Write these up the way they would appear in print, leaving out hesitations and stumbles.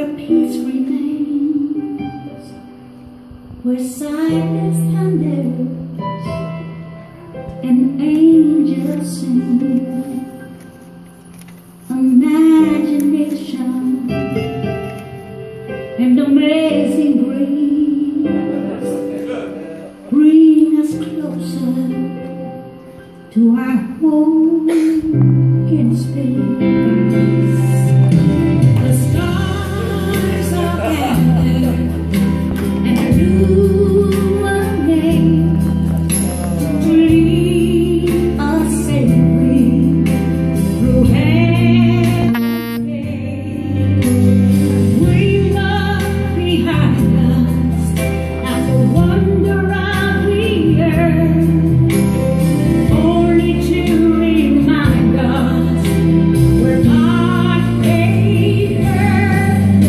where peace remains, where silence thunders and angels sing. Imagination and amazing grace bring us closer to our home in space. The stars are gathered and a new name lead us safely through heaven's gate. We love behind us as the wonder of the earth, only to remind us we're God made earth.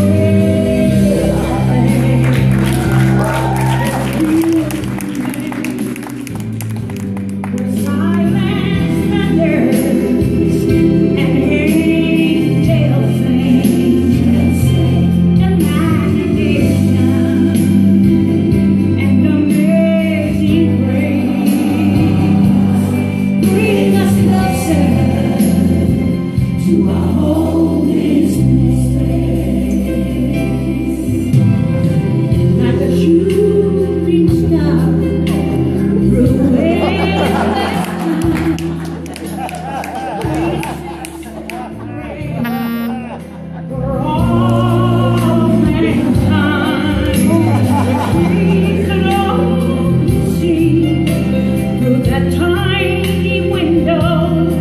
Where silence thunders and angels sing. Imagination and amazing grace bring us closer to our home in space. Like a shooting star through endless time, for all mankind, we could only see through that tiny window.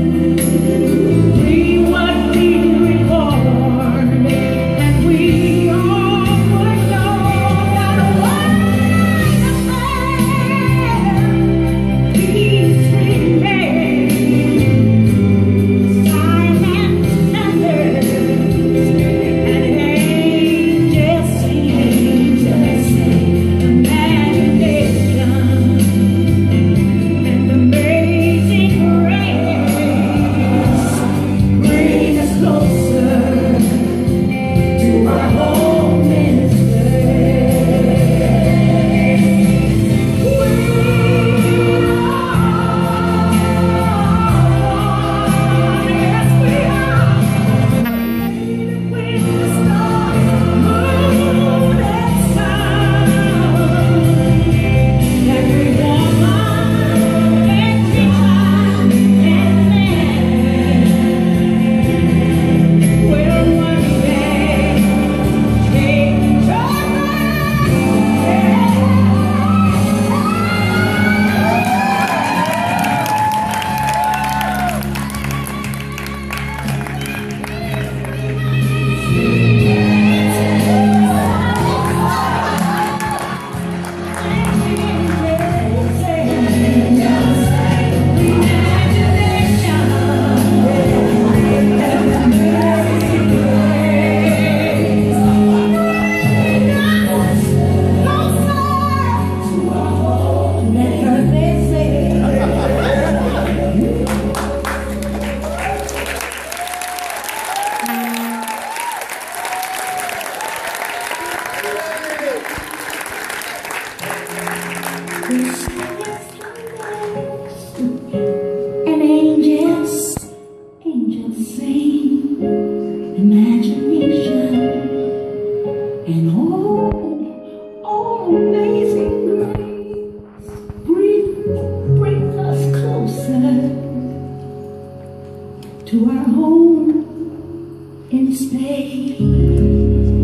We would be reborn, and we all would know that one peace remains. Silence thunders and angels sing. Imagination and amazing grace bring us closer to our home in space. We are, yes we are, with the stars, moon and sun. Every woman, every child and man will one day change our and angels sing. Imagination and all amazing grace bring us closer to our home in space.